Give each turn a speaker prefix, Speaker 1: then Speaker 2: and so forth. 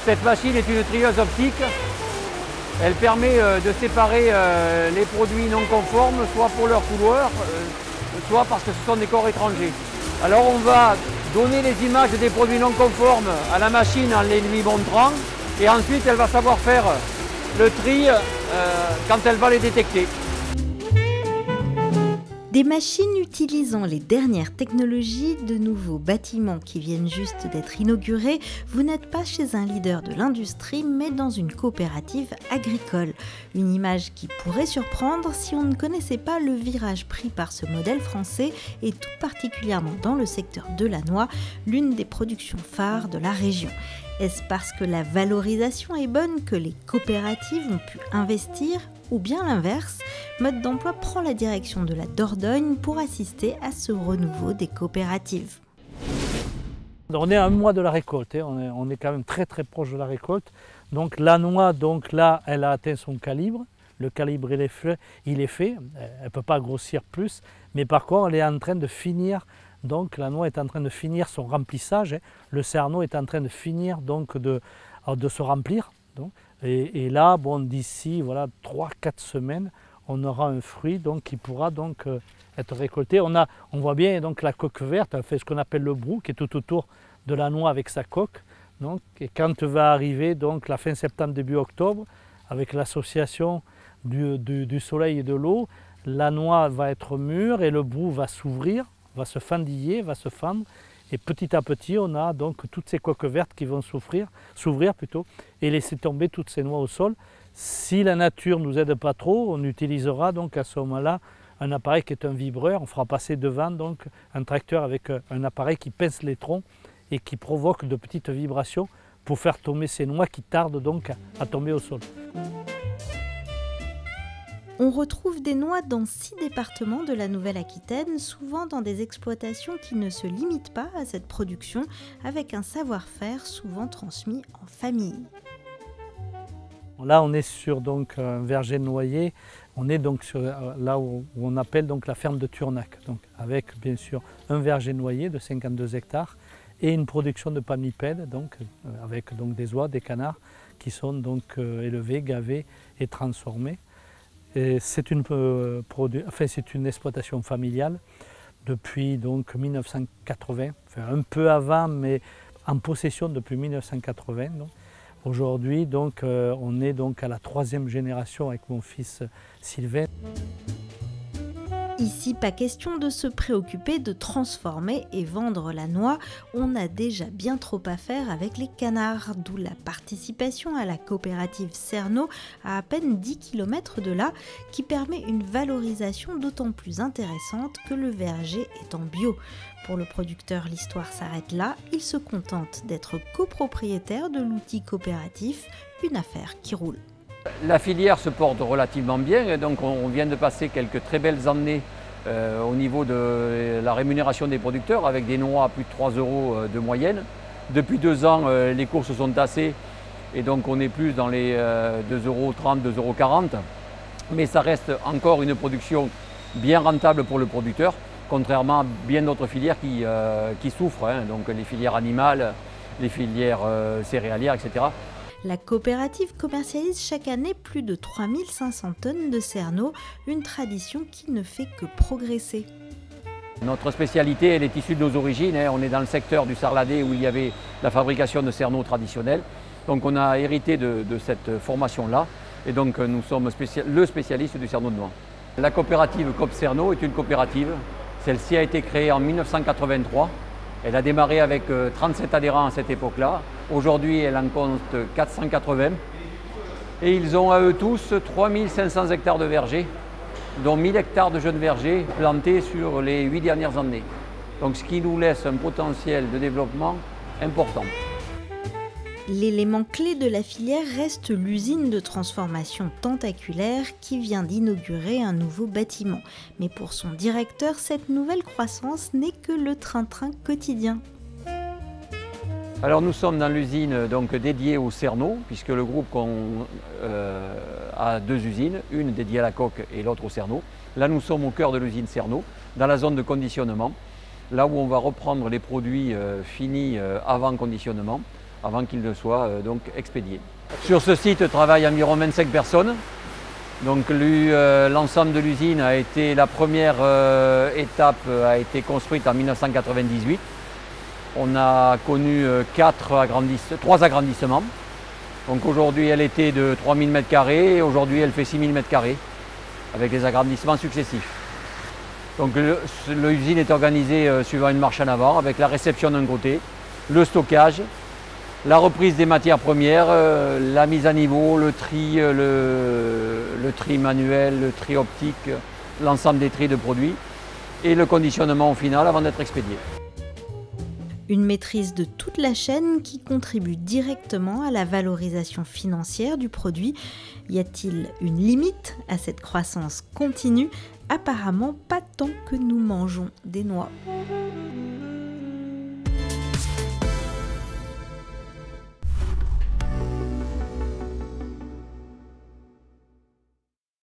Speaker 1: Cette machine est une trieuse optique. Elle permet de séparer les produits non conformes, soit pour leur couleur, soit parce que ce sont des corps étrangers. Alors on va donner les images des produits non conformes à la machine en les lui montrant, et ensuite elle va savoir faire le tri quand elle va les détecter.
Speaker 2: Des machines utilisant les dernières technologies, de nouveaux bâtiments qui viennent juste d'être inaugurés. Vous n'êtes pas chez un leader de l'industrie, mais dans une coopérative agricole. Une image qui pourrait surprendre si on ne connaissait pas le virage pris par ce modèle français, et tout particulièrement dans le secteur de la noix, l'une des productions phares de la région. Est-ce parce que la valorisation est bonne que les coopératives ont pu investir ? Ou bien l'inverse, Mode d'Emploi prend la direction de la Dordogne pour assister à ce renouveau des coopératives.
Speaker 3: On est à un mois de la récolte, on est quand même très proche de la récolte. Donc la noix, donc là, elle a atteint son calibre. Le calibre il est fait, elle ne peut pas grossir plus. Mais par contre, elle est en train de finir, donc la noix est en train de finir son remplissage. Le cerneau est en train de finir donc de se remplir. Donc. Et là, bon, d'ici voilà, 3-4 semaines, on aura un fruit donc, qui pourra donc, être récolté. On voit bien donc, la coque verte, elle fait ce qu'on appelle le brou, qui est tout autour de la noix avec sa coque. Donc, et quand va arriver donc, la fin septembre, début octobre, avec l'association du soleil et de l'eau, la noix va être mûre et le brou va s'ouvrir, va se fendiller, va se fendre. Et petit à petit, on a donc toutes ces coques vertes qui vont s'ouvrir plutôt, et laisser tomber toutes ces noix au sol. Si la nature ne nous aide pas trop, on utilisera donc à ce moment-là un appareil qui est un vibreur. On fera passer devant donc un tracteur avec un appareil qui pince les troncs et qui provoque de petites vibrations pour faire tomber ces noix qui tardent donc à tomber au sol.
Speaker 2: On retrouve des noix dans 6 départements de la Nouvelle-Aquitaine, souvent dans des exploitations qui ne se limitent pas à cette production, avec un savoir-faire souvent transmis en famille.
Speaker 3: Là, on est sur donc, un verger noyer. On est donc sur, là où on appelle donc, la ferme de Turnac, donc, avec bien sûr un verger noyer de 52 hectares et une production de palmipèdes, donc, avec donc, des oies, des canards qui sont donc, élevés, gavés et transformés. C'est une exploitation familiale depuis donc 1980, enfin un peu avant, mais en possession depuis 1980. Aujourd'hui, donc, on est donc à la 3e génération avec mon fils Sylvain.
Speaker 2: Ici, pas question de se préoccuper de transformer et vendre la noix. On a déjà bien trop à faire avec les canards, d'où la participation à la coopérative Cerneau à peine 10 km de là, qui permet une valorisation d'autant plus intéressante que le verger est en bio. Pour le producteur, l'histoire s'arrête là. Il se contente d'être copropriétaire de l'outil coopératif, une affaire qui roule.
Speaker 1: La filière se porte relativement bien, et donc on vient de passer quelques très belles années au niveau de la rémunération des producteurs, avec des noix à plus de 3 € de moyenne. Depuis 2 ans, les cours se sont tassés, et donc on est plus dans les 2,30 €, 2,40 €. Mais ça reste encore une production bien rentable pour le producteur, contrairement à bien d'autres filières qui souffrent, donc les filières animales, les filières céréalières, etc.
Speaker 2: La coopérative commercialise chaque année plus de 3500 tonnes de cerneau, une tradition qui ne fait que progresser.
Speaker 1: Notre spécialité, elle est issue de nos origines. On est dans le secteur du Sarladais où il y avait la fabrication de cerneaux traditionnels. Donc on a hérité de cette formation-là, et donc nous sommes le spécialiste du cerneau de noix. La coopérative Coop Cerneau est une coopérative. Celle-ci a été créée en 1983. Elle a démarré avec 37 adhérents à cette époque-là. Aujourd'hui, elle en compte 480. Et ils ont à eux tous 3500 hectares de vergers, dont 1000 hectares de jeunes vergers plantés sur les 8 dernières années. Donc ce qui nous laisse un potentiel de développement important.
Speaker 2: L'élément clé de la filière reste l'usine de transformation tentaculaire qui vient d'inaugurer un nouveau bâtiment. Mais pour son directeur, cette nouvelle croissance n'est que le train-train quotidien.
Speaker 1: Alors nous sommes dans l'usine dédiée au cerneau, puisque le groupe a 2 usines, une dédiée à la coque et l'autre au cerneau. Là nous sommes au cœur de l'usine cerneau, dans la zone de conditionnement, là où on va reprendre les produits finis avant conditionnement, avant qu'il ne soit donc expédié. Sur ce site travaillent environ 25 personnes. Donc l'ensemble de l'usine a été, la première étape a été construite en 1998. On a connu 3 agrandissements. Donc aujourd'hui elle était de 3000 m² et aujourd'hui elle fait 6000 m² avec les agrandissements successifs. Donc l'usine est organisée suivant une marche en avant avec la réception d'un côté, le stockage, la reprise des matières premières, la mise à niveau, le tri manuel, le tri optique, l'ensemble des tris de produits et le conditionnement au final avant d'être expédié.
Speaker 2: Une maîtrise de toute la chaîne qui contribue directement à la valorisation financière du produit. Y a-t-il une limite à cette croissance continue? Apparemment pas tant que nous mangeons des noix.